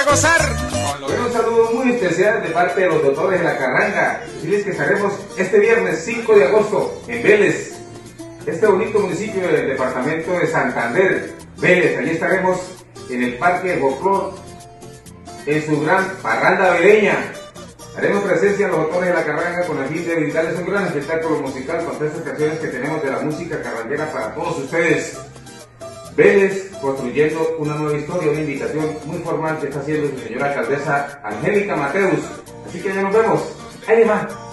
gozar. Un saludo muy especial de parte de los doctores de la Carranga. Decirles que estaremos este viernes 5 de agosto en Vélez, este bonito municipio del departamento de Santander. Vélez, allí estaremos en el Parque de Folclor, en su gran parranda veleña. Haremos presencia a los doctores de la Carranga con el fin de brindarles un gran espectáculo musical con estas canciones que tenemos de la música carranguera para todos ustedes. Vélez construyendo una nueva historia, una invitación muy formal que está haciendo su señora alcaldesa Angélica Mateus. Así que ya nos vemos. ¡Ahí va!